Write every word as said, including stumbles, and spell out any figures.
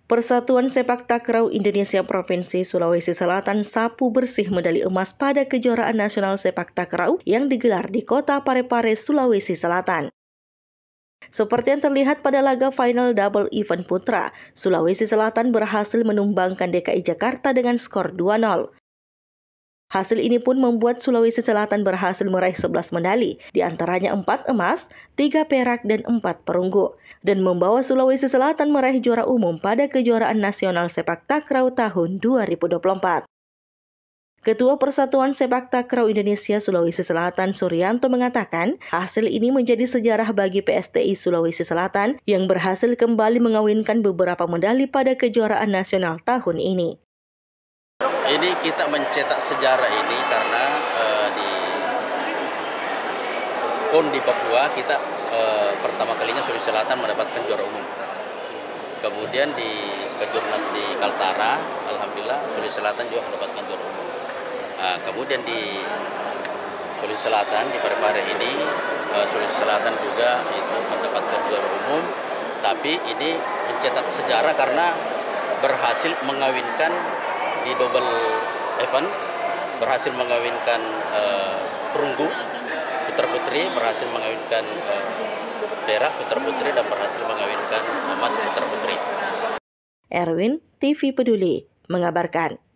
Persatuan Sepak Takraw Indonesia Provinsi Sulawesi Selatan sapu bersih medali emas pada kejuaraan nasional sepak takraw yang digelar di kota Parepare, Sulawesi Selatan. Seperti yang terlihat pada laga final double event putra, Sulawesi Selatan berhasil menumbangkan D K I Jakarta dengan skor dua nol. Hasil ini pun membuat Sulawesi Selatan berhasil meraih sebelas medali, di antaranya empat emas, tiga perak, dan empat perunggu, dan membawa Sulawesi Selatan meraih juara umum pada kejuaraan nasional sepak takraw tahun dua ribu dua puluh empat. Ketua Persatuan Sepak Takraw Indonesia Sulawesi Selatan Suryanto mengatakan, hasil ini menjadi sejarah bagi P S T I Sulawesi Selatan yang berhasil kembali mengawinkan beberapa medali pada kejuaraan nasional tahun ini. Ini kita mencetak sejarah ini karena uh, di P O N di Papua kita uh, pertama kalinya Sulawesi Selatan mendapatkan juara umum. Kemudian di Kejurnas di Kaltara, alhamdulillah Sulawesi Selatan juga mendapatkan juara umum. Uh, kemudian di Sulawesi Selatan di Parepare ini uh, Sulawesi Selatan juga itu mendapatkan juara umum. Tapi ini mencetak sejarah karena berhasil mengawinkan di double event, berhasil mengawinkan uh, perunggu putra putri, berhasil mengawinkan uh, perak putra putri, dan berhasil mengawinkan emas putra putri. Erwin, T V Peduli, mengabarkan.